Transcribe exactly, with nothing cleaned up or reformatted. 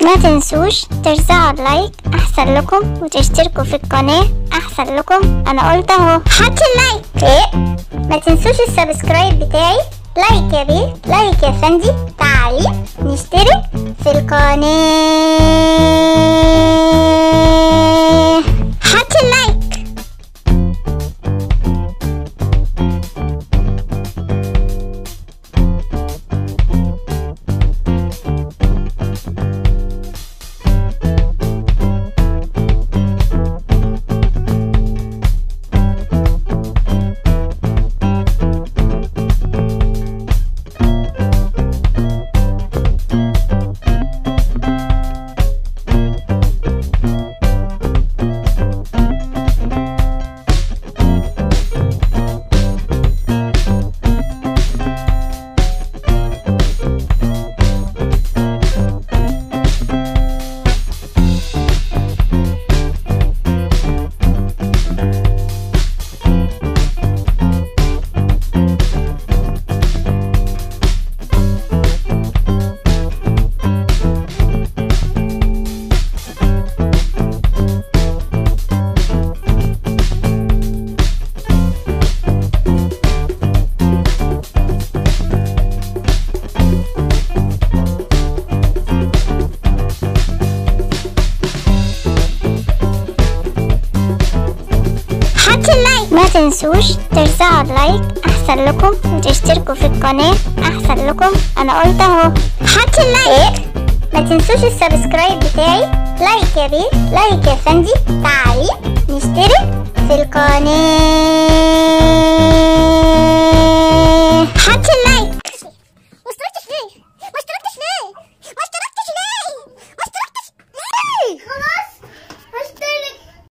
ما تنسوش ترزعوا اللايك احسن لكم، وتشتركوا في القناة احسن لكم. انا قلت اهو حط اللايك. ايه ما تنسوش السبسكرايب بتاعي. لايك يا بيه، لايك يا فندي، تعالي نشترك في القناة. حط اللايك. ما تنسوش ترزعوا اللايك احسن لكم، وتشتركوا في القناة احسن لكم. انا قلت اهو حط اللايك. إيه؟ ما تنسوش السبسكرايب بتاعي. لايك يا بيه، لايك يا فندي، تعالي نشترك في القناة. حط اللايك.